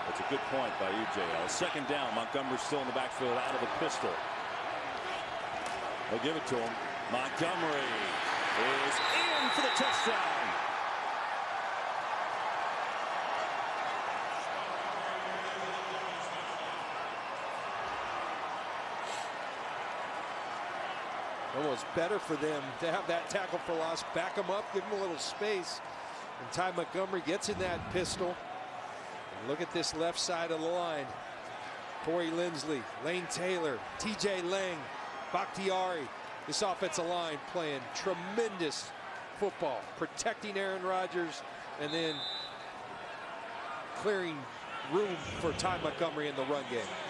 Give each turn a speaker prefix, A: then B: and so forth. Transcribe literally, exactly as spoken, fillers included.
A: That's a good point by E J L. Second down. Montgomery still in the backfield out of the pistol. They'll give it to him. Montgomery is in for the touchdown.
B: Almost better for them to have that tackle for loss, back them up, give them a little space. And Ty Montgomery gets in that pistol. And look at this left side of the line. Corey Lindsley, Lane Taylor, T J Lang, Bakhtiari. This offensive line playing tremendous football, protecting Aaron Rodgers and then clearing room for Ty Montgomery in the run game.